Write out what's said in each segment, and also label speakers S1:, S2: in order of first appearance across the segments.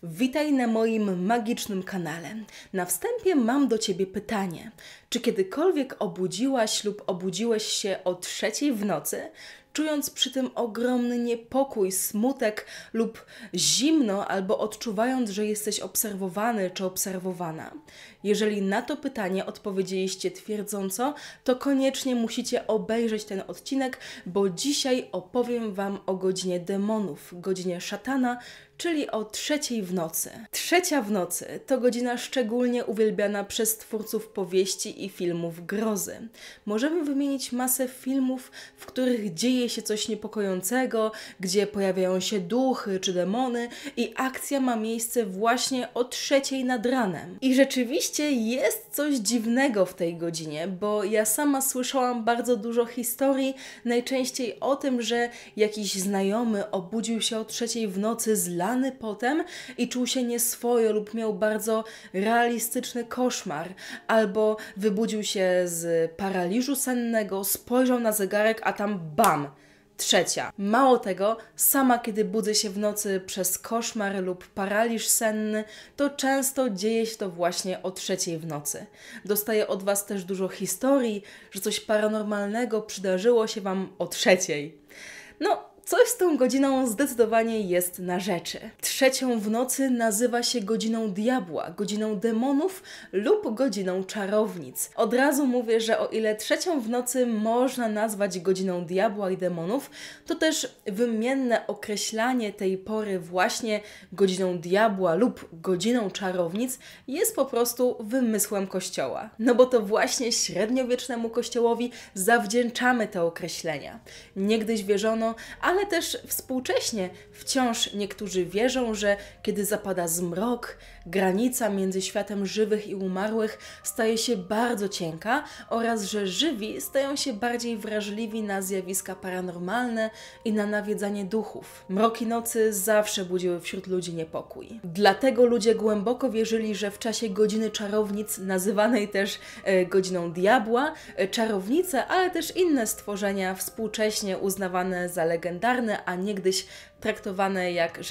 S1: Witaj na moim magicznym kanale. Na wstępie mam do Ciebie pytanie. Czy kiedykolwiek obudziłaś lub obudziłeś się o 3:00 w nocy, czując przy tym ogromny niepokój, smutek lub zimno, albo odczuwając, że jesteś obserwowany czy obserwowana? Jeżeli na to pytanie odpowiedzieliście twierdząco, to koniecznie musicie obejrzeć ten odcinek, bo dzisiaj opowiem Wam o godzinie demonów, godzinie szatana, czyli o 3:00 w nocy. 3:00 w nocy to godzina szczególnie uwielbiana przez twórców powieści i filmów grozy. Możemy wymienić masę filmów, w których dzieje się coś niepokojącego, gdzie pojawiają się duchy czy demony i akcja ma miejsce właśnie o 3:00 nad ranem. I rzeczywiście jest coś dziwnego w tej godzinie, bo ja sama słyszałam bardzo dużo historii, najczęściej o tym, że jakiś znajomy obudził się o 3:00 w nocy zlany potem i czuł się nieswojo lub miał bardzo realistyczny koszmar, albo wybudził się z paraliżu sennego, spojrzał na zegarek, a tam bam! 3:00. Mało tego, sama kiedy budzę się w nocy przez koszmar lub paraliż senny, to często dzieje się to właśnie o 3:00 w nocy. Dostaję od Was też dużo historii, że coś paranormalnego przydarzyło się Wam o 3:00. No, coś z tą godziną zdecydowanie jest na rzeczy. 3:00 w nocy nazywa się godziną diabła, godziną demonów lub godziną czarownic. Od razu mówię, że o ile 3:00 w nocy można nazwać godziną diabła i demonów, to też wymienne określanie tej pory właśnie godziną diabła lub godziną czarownic jest po prostu wymysłem Kościoła. No bo to właśnie średniowiecznemu Kościołowi zawdzięczamy te określenia. Niegdyś wierzono, ale też współcześnie wciąż niektórzy wierzą, że kiedy zapada zmrok, granica między światem żywych i umarłych staje się bardzo cienka oraz że żywi stają się bardziej wrażliwi na zjawiska paranormalne i na nawiedzanie duchów. Mroki nocy zawsze budziły wśród ludzi niepokój. Dlatego ludzie głęboko wierzyli, że w czasie godziny czarownic, nazywanej też godziną diabła, czarownice, ale też inne stworzenia współcześnie uznawane za legendarne, a niegdyś traktowane jak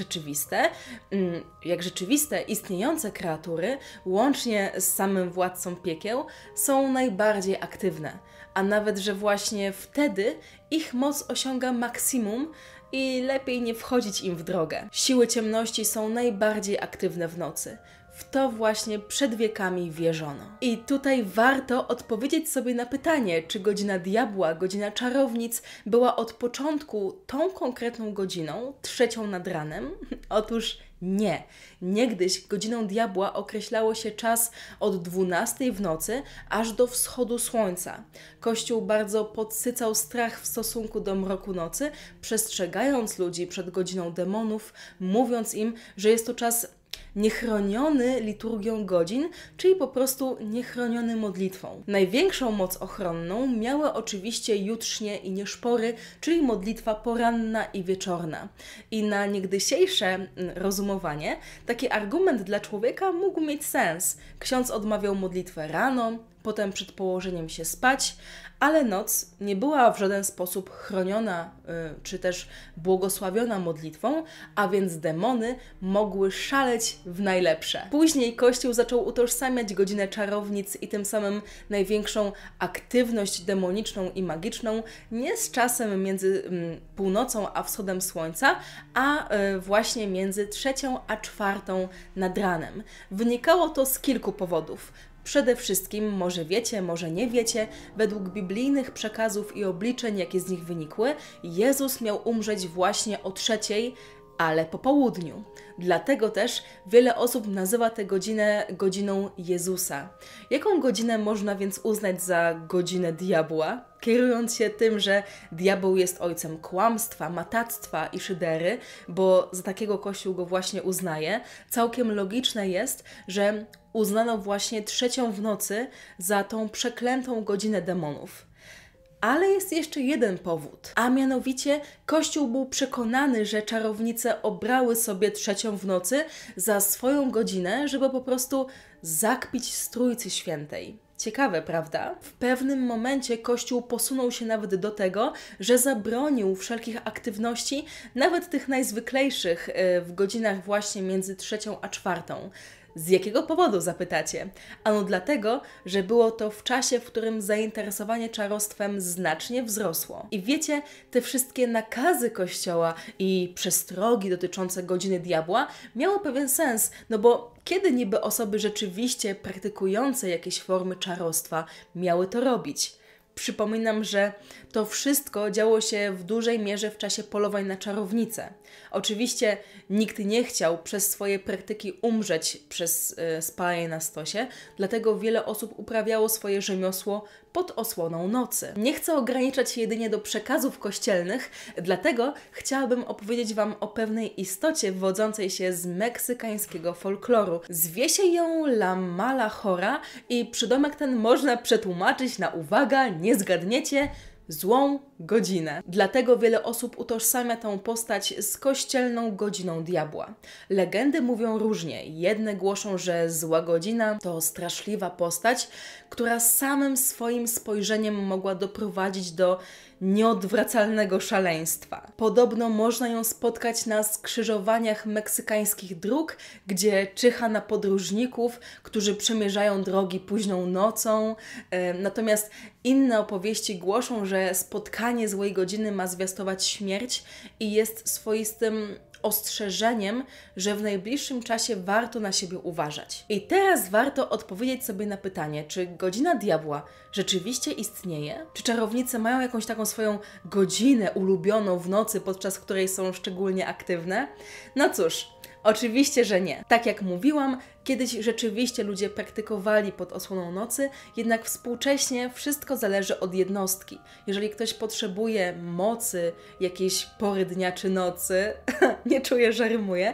S1: rzeczywiste, istniejące kreatury, łącznie z samym władcą piekieł, są najbardziej aktywne. A nawet, że właśnie wtedy ich moc osiąga maksimum i lepiej nie wchodzić im w drogę. Siły ciemności są najbardziej aktywne w nocy. W to właśnie przed wiekami wierzono. I tutaj warto odpowiedzieć sobie na pytanie, czy godzina diabła, godzina czarownic była od początku tą konkretną godziną, 3:00 nad ranem? Otóż nie. Niegdyś godziną diabła określało się czas od 12:00 w nocy aż do wschodu słońca. Kościół bardzo podsycał strach w stosunku do mroku nocy, przestrzegając ludzi przed godziną demonów, mówiąc im, że jest to czas niechroniony liturgią godzin, czyli po prostu niechroniony modlitwą. Największą moc ochronną miały oczywiście jutrznie i nieszpory, czyli modlitwa poranna i wieczorna. I na niegdysiejsze rozumowanie taki argument dla człowieka mógł mieć sens. Ksiądz odmawiał modlitwę rano, potem przed położeniem się spać, ale noc nie była w żaden sposób chroniona czy też błogosławiona modlitwą, a więc demony mogły szaleć w najlepsze. Później Kościół zaczął utożsamiać godzinę czarownic i tym samym największą aktywność demoniczną i magiczną nie z czasem między północą a wschodem słońca, a właśnie między 3:00 a 4:00 nad ranem. Wynikało to z kilku powodów. Przede wszystkim, może wiecie, może nie wiecie, według biblijnych przekazów i obliczeń, jakie z nich wynikły, Jezus miał umrzeć właśnie o 3:00, ale po południu. Dlatego też wiele osób nazywa tę godzinę godziną Jezusa. Jaką godzinę można więc uznać za godzinę diabła? Kierując się tym, że diabeł jest ojcem kłamstwa, matactwa i szydery, bo za takiego Kościół go właśnie uznaje, całkiem logiczne jest, że uznano właśnie 3:00 w nocy za tą przeklętą godzinę demonów. Ale jest jeszcze jeden powód, a mianowicie Kościół był przekonany, że czarownice obrały sobie 3:00 w nocy za swoją godzinę, żeby po prostu zakpić z Trójcy Świętej. Ciekawe, prawda? W pewnym momencie Kościół posunął się nawet do tego, że zabronił wszelkich aktywności, nawet tych najzwyklejszych, w godzinach właśnie między 3 a 4. Z jakiego powodu, zapytacie? Ano dlatego, że było to w czasie, w którym zainteresowanie czarostwem znacznie wzrosło. I wiecie, te wszystkie nakazy Kościoła i przestrogi dotyczące godziny diabła miały pewien sens, no bo kiedy niby osoby rzeczywiście praktykujące jakieś formy czarostwa miały to robić? Przypominam, że to wszystko działo się w dużej mierze w czasie polowań na czarownice. Oczywiście nikt nie chciał przez swoje praktyki umrzeć przez spalanie na stosie, dlatego wiele osób uprawiało swoje rzemiosło pod osłoną nocy. Nie chcę ograniczać się jedynie do przekazów kościelnych, dlatego chciałabym opowiedzieć Wam o pewnej istocie wywodzącej się z meksykańskiego folkloru. Zwie się ją La Mala Hora i przydomek ten można przetłumaczyć na, uwaga, nie zgadniecie, złą godzinę. Dlatego wiele osób utożsamia tę postać z kościelną godziną diabła. Legendy mówią różnie. Jedne głoszą, że zła godzina to straszliwa postać, która samym swoim spojrzeniem mogła doprowadzić do nieodwracalnego szaleństwa. Podobno można ją spotkać na skrzyżowaniach meksykańskich dróg, gdzie czyha na podróżników, którzy przemierzają drogi późną nocą. Natomiast inne opowieści głoszą, że spotkanie złej godziny ma zwiastować śmierć i jest swoistym ostrzeżeniem, że w najbliższym czasie warto na siebie uważać. I teraz warto odpowiedzieć sobie na pytanie, czy godzina diabła rzeczywiście istnieje? Czy czarownice mają jakąś taką swoją godzinę ulubioną w nocy, podczas której są szczególnie aktywne? No cóż, oczywiście, że nie. Tak jak mówiłam, kiedyś rzeczywiście ludzie praktykowali pod osłoną nocy, jednak współcześnie wszystko zależy od jednostki. Jeżeli ktoś potrzebuje mocy jakiejś pory dnia czy nocy, nie czuję, że rymuję,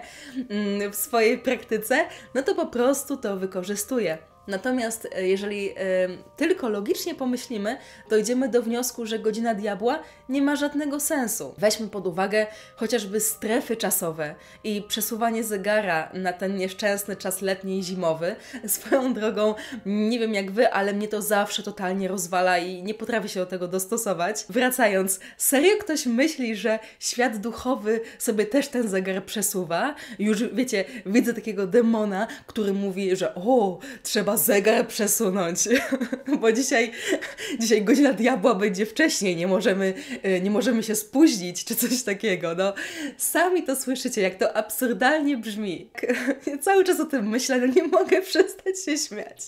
S1: w swojej praktyce, no to po prostu to wykorzystuje. Natomiast jeżeli tylko logicznie pomyślimy, dojdziemy do wniosku, że godzina diabła nie ma żadnego sensu. Weźmy pod uwagę chociażby strefy czasowe i przesuwanie zegara na ten nieszczęsny czas letni i zimowy. Swoją drogą, nie wiem jak Wy, ale mnie to zawsze totalnie rozwala i nie potrafię się do tego dostosować. Wracając, serio ktoś myśli, że świat duchowy sobie też ten zegar przesuwa? Już wiecie, widzę takiego demona, który mówi, że trzeba zegar przesunąć, bo dzisiaj godzina diabła będzie wcześniej, nie możemy się spóźnić, czy coś takiego. No, sami to słyszycie, jak to absurdalnie brzmi. Cały czas o tym myślę, no nie mogę przestać się śmiać.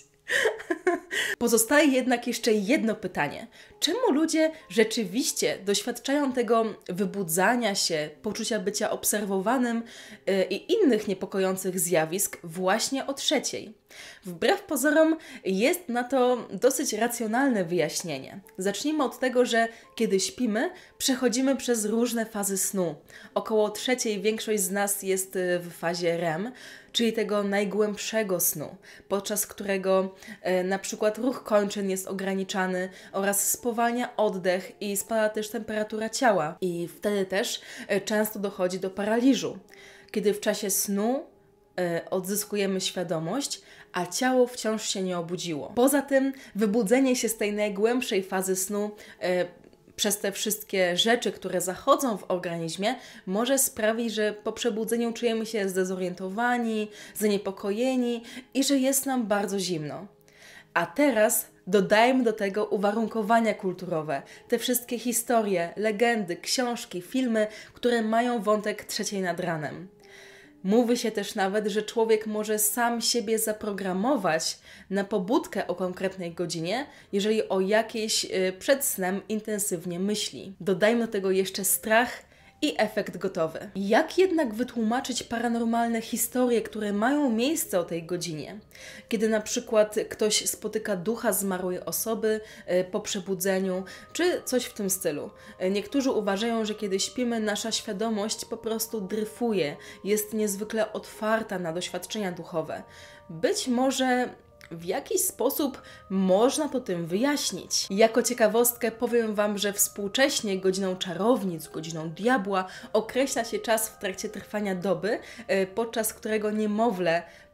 S1: Pozostaje jednak jeszcze jedno pytanie. Czemu ludzie rzeczywiście doświadczają tego wybudzania się, poczucia bycia obserwowanym i innych niepokojących zjawisk właśnie o 3? Wbrew pozorom jest na to dosyć racjonalne wyjaśnienie. Zacznijmy od tego, że kiedy śpimy, przechodzimy przez różne fazy snu. Około 3 większość z nas jest w fazie REM, czyli tego najgłębszego snu, podczas którego na przykład ruch kończyn jest ograniczany oraz spowalnia oddech i spada też temperatura ciała. I wtedy też często dochodzi do paraliżu, kiedy w czasie snu odzyskujemy świadomość, a ciało wciąż się nie obudziło. Poza tym wybudzenie się z tej najgłębszej fazy snu przez te wszystkie rzeczy, które zachodzą w organizmie, może sprawić, że po przebudzeniu czujemy się zdezorientowani, zaniepokojeni i że jest nam bardzo zimno. A teraz dodajmy do tego uwarunkowania kulturowe, te wszystkie historie, legendy, książki, filmy, które mają wątek 3 nad ranem. Mówi się też nawet, że człowiek może sam siebie zaprogramować na pobudkę o konkretnej godzinie, jeżeli o jakiejś przed snem intensywnie myśli. Dodajmy do tego jeszcze strach i efekt gotowy. Jak jednak wytłumaczyć paranormalne historie, które mają miejsce o tej godzinie? Kiedy na przykład ktoś spotyka ducha zmarłej osoby po przebudzeniu, czy coś w tym stylu. Niektórzy uważają, że kiedy śpimy, nasza świadomość po prostu dryfuje, jest niezwykle otwarta na doświadczenia duchowe. Być może w jakiś sposób można to tym wyjaśnić. Jako ciekawostkę powiem Wam, że współcześnie godziną czarownic, godziną diabła określa się czas w trakcie trwania doby, podczas którego niemowlę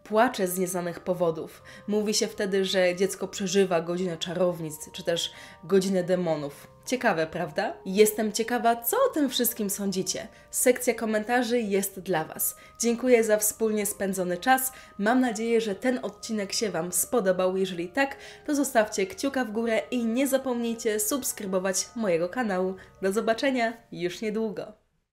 S1: płacze z nieznanych powodów. Mówi się wtedy, że dziecko przeżywa godzinę czarownic, czy też godzinę demonów. Ciekawe, prawda? Jestem ciekawa, co o tym wszystkim sądzicie. Sekcja komentarzy jest dla Was. Dziękuję za wspólnie spędzony czas. Mam nadzieję, że ten odcinek się Wam spodobał. Jeżeli tak, to zostawcie kciuka w górę i nie zapomnijcie subskrybować mojego kanału. Do zobaczenia już niedługo.